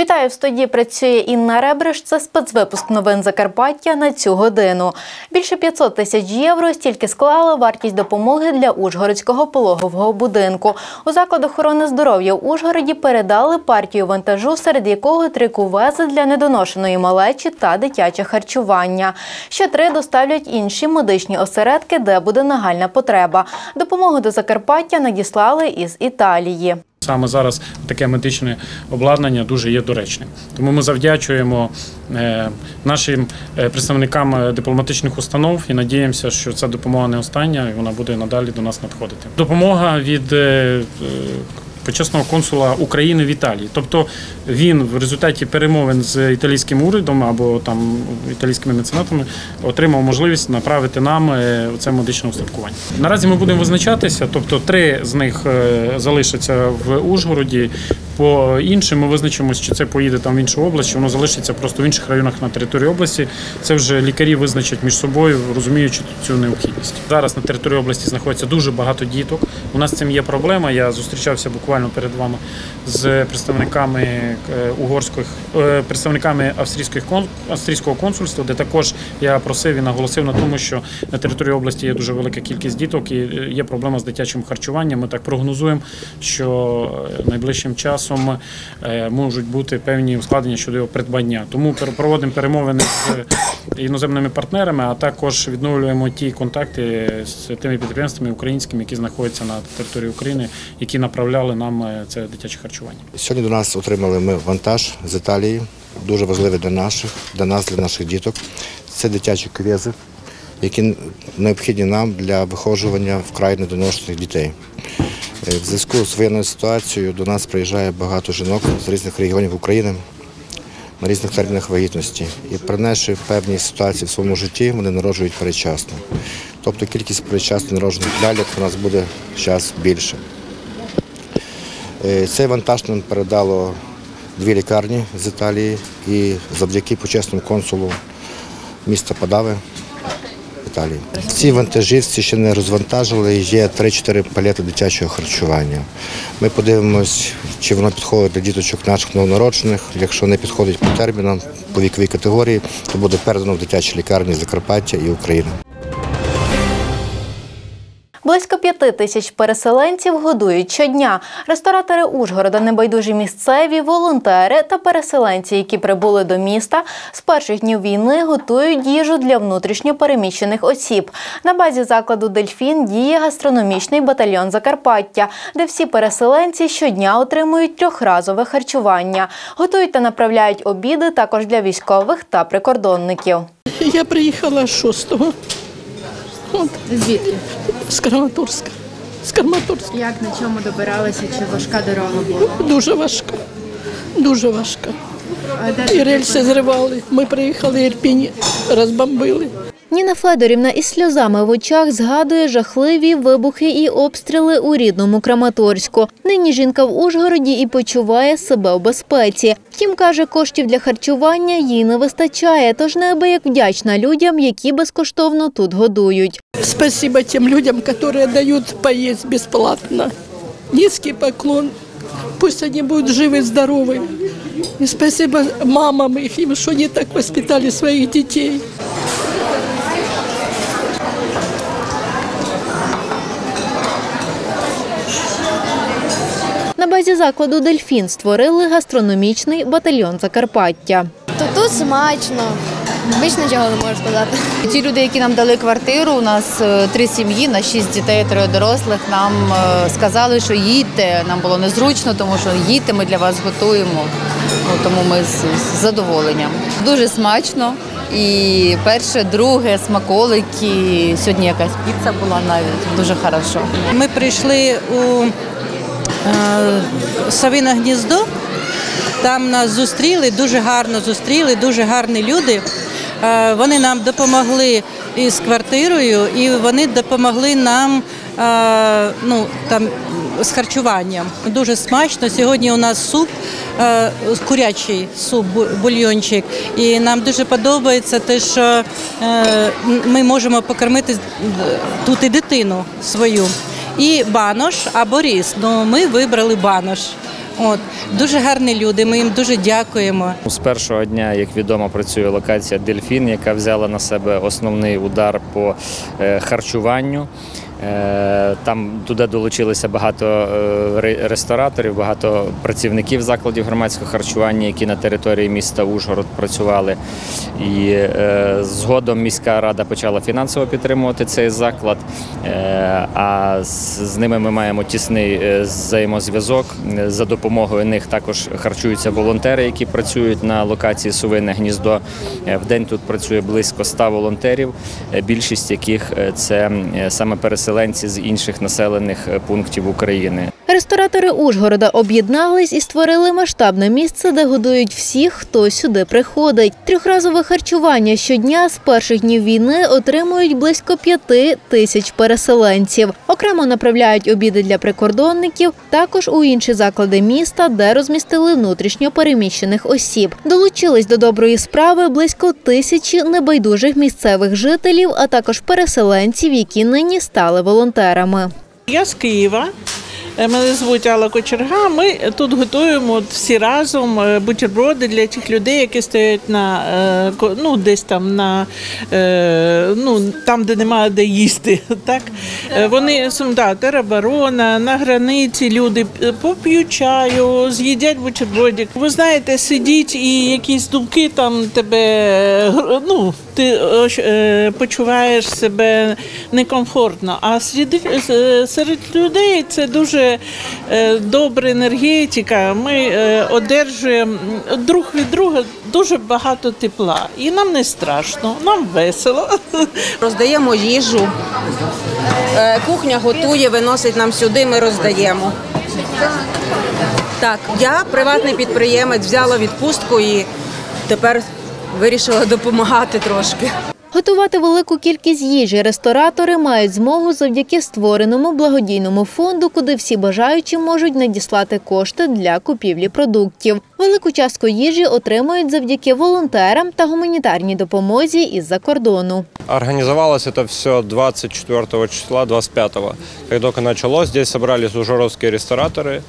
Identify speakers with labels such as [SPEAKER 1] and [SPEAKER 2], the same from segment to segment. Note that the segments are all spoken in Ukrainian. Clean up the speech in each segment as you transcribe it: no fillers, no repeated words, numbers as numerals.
[SPEAKER 1] Вітаю, в студії працює Інна Ребриш. Це спецвипуск новин Закарпаття на цю годину. Більше 500 тисяч євро стільки склала вартість допомоги для Ужгородського пологового будинку. У заклад охорони здоров'я в Ужгороді передали партію вантажу, серед якого 3 кувези для недоношеної малечі та дитяче харчування. Ще 3 доставлять інші медичні осередки, де буде нагальна потреба. Допомогу до Закарпаття надіслали із Італії.
[SPEAKER 2] Саме зараз таке медичне обладнання дуже є доречним. Тому ми завдячуємо нашим представникам дипломатичних установ і надіємося, що ця допомога не остання і вона буде надалі до нас надходити. Допомога від почесного консула України в Італії. Тобто він в результаті перемовин з італійським урядом або там італійськими меценатами отримав можливість направити нам це медичне устаткування. Наразі ми будемо визначатися, тобто 3 з них залишаться в Ужгороді, по іншим ми визначимося, чи це поїде там в іншу область, чи воно залишиться просто в інших районах на території області. Це вже лікарі визначать між собою, розуміючи цю необхідність. Зараз на території області знаходиться дуже багато діток. У нас з цим є проблема. Я зустрічався буквально перед вами з представниками австрійського консульства, де також я просив і наголосив на тому, що на території області є дуже велика кількість діток і є проблема з дитячим харчуванням. Ми так прогнозуємо, що найближчим часом можуть бути певні ускладнення щодо його придбання. Тому проводимо перемовини з іноземними партнерами, а також відновлюємо ті контакти з тими підприємствами українськими, які знаходяться на території України, які направляли нам це дитяче харчування.
[SPEAKER 3] Сьогодні до нас отримали ми вантаж з Італії, дуже важливий для нас, для наших діток. Це дитячі кувези, які необхідні нам для виховування вкрай недоношених дітей. В зв'язку з воєнною ситуацією до нас приїжджає багато жінок з різних регіонів України на різних термінах вагітності. І принесши певні ситуації в своєму житті, вони народжують передчасно. Тобто кількість передчасно народжених ляльок у нас буде зараз більше. Цей вантаж нам передало 2 лікарні з Італії і завдяки почесному консулу міста Падави Італії. Ці вантажівці ще не розвантажили, є 3-4 палети дитячого харчування. Ми подивимось, чи воно підходить для діточок наших новонароджених. Якщо не підходить по термінам, по віковій категорії, то буде передано в дитячі лікарні Закарпаття і України.
[SPEAKER 1] Близько 5 тисяч переселенців годують щодня. Ресторатори Ужгорода, небайдужі місцеві, волонтери та переселенці, які прибули до міста, з перших днів війни готують їжу для внутрішньо переміщених осіб. На базі закладу «Дельфін» діє гастрономічний батальйон Закарпаття, де всі переселенці щодня отримують 3-разове харчування. Готують та направляють обіди також для військових та прикордонників.
[SPEAKER 4] Я приїхала 6-го.
[SPEAKER 5] Звідки?
[SPEAKER 4] З Краматорська.
[SPEAKER 5] Як, на чому добиралися? Чи важка дорога була?
[SPEAKER 4] Дуже важка. Дуже важка. І рельси зривали. Ми приїхали, Ірпінь розбомбили.
[SPEAKER 1] Ніна Федорівна із сльозами в очах згадує жахливі вибухи і обстріли у рідному Краматорську. Нині жінка в Ужгороді і почуває себе у безпеці. Втім, каже, коштів для харчування їй не вистачає, тож неабияк вдячна людям, які безкоштовно тут годують.
[SPEAKER 4] Спасибо тим людям, які дають поїсти безплатно. Низький поклон. Пусть вони будуть живі, здорові. І спасибо мамам їм, що вони так воспитали своїх дітей.
[SPEAKER 1] На базі закладу «Дельфін» створили гастрономічний батальйон Закарпаття.
[SPEAKER 6] Тут смачно, більше нічого не можу сказати.
[SPEAKER 7] Ті люди, які нам дали квартиру, у нас 3 сім'ї, на 6 дітей, 3 дорослих, нам сказали, що їдьте, нам було незручно, тому що їдьте, ми для вас готуємо, тому ми з задоволенням. Дуже смачно. І перше, друге, смаколики, сьогодні якась піца була навіть, дуже хорошо.
[SPEAKER 8] Ми прийшли у Совине Гніздо, там нас зустріли, дуже гарно зустріли, дуже гарні люди. Вони нам допомогли із квартирою і вони допомогли нам з харчуванням. Дуже смачно. Сьогодні у нас суп, курячий суп, бульйончик. І нам дуже подобається те, що ми можемо покормити тут і дитину свою. І банош або рис. Ну, ми вибрали банош. Дуже гарні люди, ми їм дуже дякуємо.
[SPEAKER 9] З першого дня, як відомо, працює локація «Дельфін», яка взяла на себе основний удар по харчуванню. Там туди долучилися багато рестораторів, багато працівників закладів громадського харчування, які на території міста Ужгород працювали. І згодом міська рада почала фінансово підтримувати цей заклад, а з ними ми маємо тісний взаємозв'язок. За допомогою них також харчуються волонтери, які працюють на локації «Совине гніздо». В день тут працює близько 100 волонтерів, більшість яких це саме переселенці з інших населених пунктів України.
[SPEAKER 1] Ресторатори Ужгорода об'єднались і створили масштабне місце, де годують всіх, хто сюди приходить. Трьохразове харчування щодня з перших днів війни отримують близько 5 тисяч переселенців. Окремо направляють обіди для прикордонників, також у інші заклади міста, де розмістили внутрішньо переміщених осіб. Долучились до доброї справи близько 1000 небайдужих місцевих жителів, а також переселенців, які нині стали волонтерами.
[SPEAKER 10] Я з Києва. Мене звуть Алла Кочерга. Ми тут готуємо всі разом бутерброди для тих людей, які стоять десь там там, де немає де їсти. Так? Вони тероборона, на границі люди поп'ють чаю, з'їдять бутербродик. Ви знаєте, сидіть і якісь думки там тебе, ти почуваєш себе некомфортно. А серед людей це дуже добра енергетика. Ми одержуємо друг від друга дуже багато тепла. І нам не страшно, нам весело.
[SPEAKER 11] Роздаємо їжу, кухня готує, виносить нам сюди, ми роздаємо. Так, я приватний підприємець, взяла відпустку і тепер вирішила допомагати трошки.
[SPEAKER 1] Готувати велику кількість їжі ресторатори мають змогу завдяки створеному благодійному фонду, куди всі бажаючі можуть надіслати кошти для купівлі продуктів. Велику частку їжі отримують завдяки волонтерам та гуманітарній допомозі із-за кордону.
[SPEAKER 12] Организовалось это все 24 числа, 25-го. Как только началось, здесь собрались ужгородские рестораторы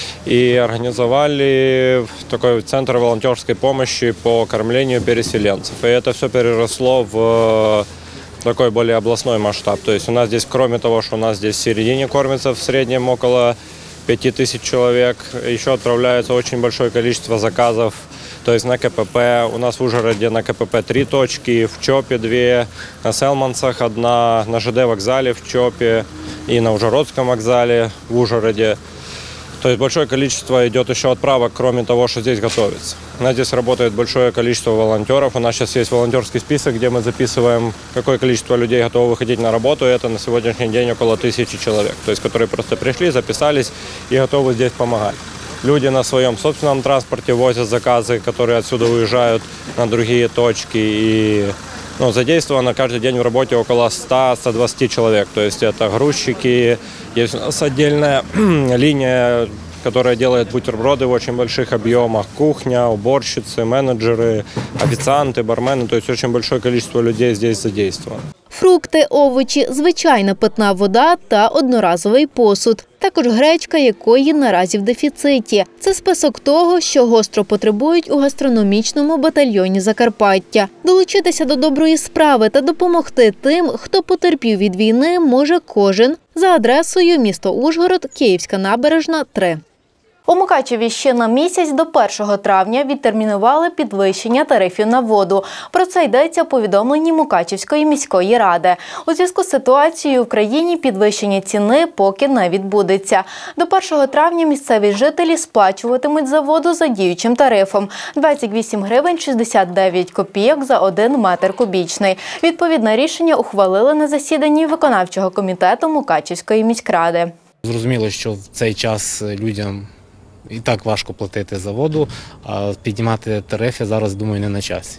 [SPEAKER 12] и организовали такой центр волонтерской помощи по кормлению переселенцев. И это все переросло в такой более областной масштаб. То есть у нас здесь, кроме того, что у нас здесь в середине кормится в среднем около 5000 человек, еще отправляется очень большое количество заказов. То есть на КПП, у нас в Ужгороде на КПП 3 точки, в ЧОПе 2, на Селманцах 1, на ЖД вокзале в ЧОПе и на Ужгородском вокзале в Ужгороде. То есть большое количество идет еще отправок, кроме того, что здесь готовится. У нас здесь работает большое количество волонтеров. У нас сейчас есть волонтерский список, где мы записываем, какое количество людей готово выходить на работу. И это на сегодняшний день около 1000 человек. То есть которые просто пришли, записались и готовы здесь помогать. Люди на своем собственном транспорте возят заказы, которые отсюда уезжают на другие точки. И задействовано каждый день в работе около 100-120 человек. То есть это грузчики, есть у нас отдельная линия, которая делает бутерброды в очень больших объемах, кухня, уборщицы, менеджеры, официанты, бармены. То есть очень большое количество людей здесь задействовано.
[SPEAKER 1] Фрукти, овочі, звичайна питна вода та одноразовий посуд. Також гречка, якої наразі в дефіциті. Це список того, що гостро потребують у гастрономічному батальйоні Закарпаття. Долучитися до доброї справи та допомогти тим, хто потерпів від війни, може кожен. За адресою місто Ужгород, Київська набережна, 3. У Мукачеві ще на місяць до 1 травня відтермінували підвищення тарифів на воду. Про це йдеться у повідомленні Мукачевської міської ради. У зв'язку з ситуацією в країні підвищення ціни поки не відбудеться. До 1 травня місцеві жителі сплачуватимуть за воду за діючим тарифом – 28 гривень 69 копійок за 1 метр кубічний. Відповідне рішення ухвалили на засіданні виконавчого комітету Мукачевської міськради.
[SPEAKER 13] Зрозуміло, що в цей час людям і так важко платити за воду, а піднімати тарифи зараз, думаю, не на часі.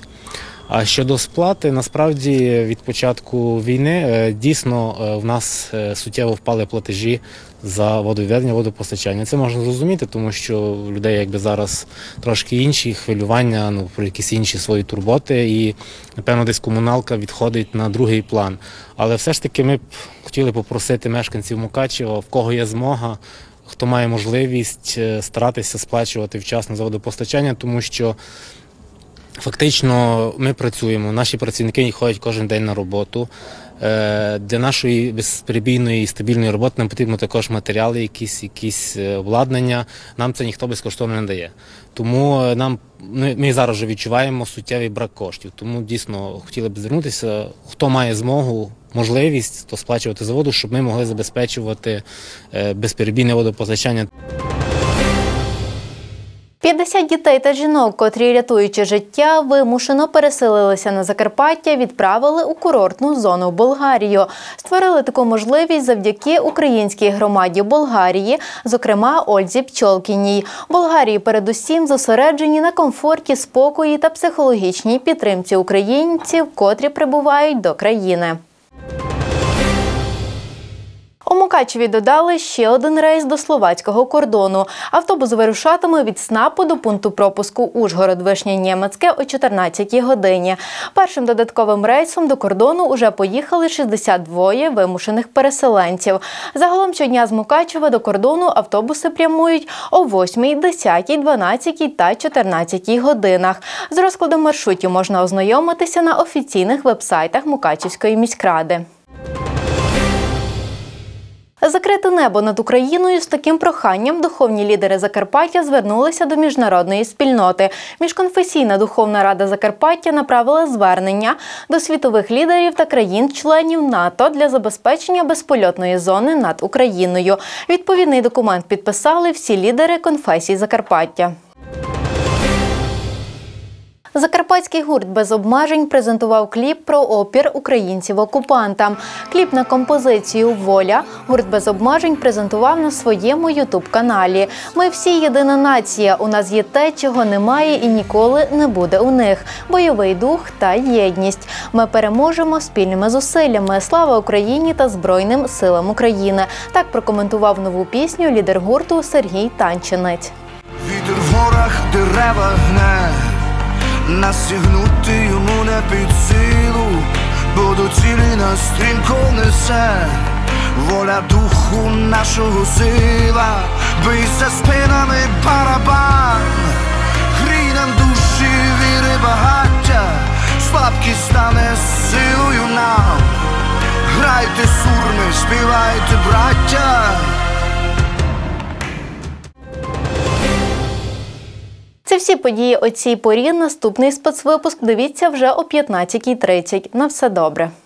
[SPEAKER 13] А щодо сплати, насправді від початку війни дійсно в нас суттєво впали платежі за водовідведення, водопостачання. Це можна зрозуміти, тому що у людей зараз трошки інші хвилювання, про якісь інші свої турботи і, напевно, десь комуналка відходить на другий план. Але все ж таки ми б хотіли попросити мешканців Мукачева, в кого є змога, хто має можливість, старатися сплачувати вчасно за водопостачання, тому що фактично ми працюємо, наші працівники ходять кожен день на роботу. Для нашої безперебійної і стабільної роботи нам потрібно також матеріали, якісь обладнання. Нам це ніхто безкоштовно не дає. Тому ми зараз вже відчуваємо суттєвий брак коштів. Тому дійсно хотіли б звернутися, хто має змогу, можливість, то сплачувати за воду, щоб ми могли забезпечувати безперебійне водопостачання.
[SPEAKER 1] 50 дітей та жінок, котрі, рятуючи життя, вимушено переселилися на Закарпаття, відправили у курортну зону в Болгарію. Створили таку можливість завдяки українській громаді Болгарії, зокрема Ользі Пчолкіній. В Болгарії передусім зосереджені на комфорті, спокої та психологічній підтримці українців, котрі прибувають до країни. У Мукачеві додали ще один рейс до словацького кордону. Автобус вирушатиме від СНАПу до пункту пропуску Ужгород-Вишня-Нємецьке о 14-й годині. Першим додатковим рейсом до кордону уже поїхали 62 вимушених переселенців. Загалом щодня з Мукачева до кордону автобуси прямують о 8, 10, 12 та 14 годинах. З розкладом маршрутів можна ознайомитися на офіційних вебсайтах Мукачівської міськради. Закрите небо над Україною – з таким проханням духовні лідери Закарпаття звернулися до міжнародної спільноти. Міжконфесійна духовна рада Закарпаття направила звернення до світових лідерів та країн-членів НАТО для забезпечення безпольотної зони над Україною. Відповідний документ підписали всі лідери конфесій Закарпаття. Закарпатський гурт «Без обмежень» презентував кліп про опір українців окупантам. Кліп на композицію «Воля» гурт «Без обмежень» презентував на своєму ютуб-каналі. «Ми всі єдина нація, у нас є те, чого немає і ніколи не буде у них – бойовий дух та єдність. Ми переможемо спільними зусиллями. Слава Україні та Збройним силам України». Так прокоментував нову пісню лідер гурту Сергій Танчинець.
[SPEAKER 14] Вітер в горах, дерева гне. Насягнути йому не під силу, бо до цілі нас стрімко несе. Воля духу нашого сила, бий за спинами барабан. Грій нам душі віри багаття, слабкість стане силою нам. Грайте сурми, співайте, браття.
[SPEAKER 1] Це всі події о цій порі. Наступний спецвипуск дивіться вже о 15:30. На все добре.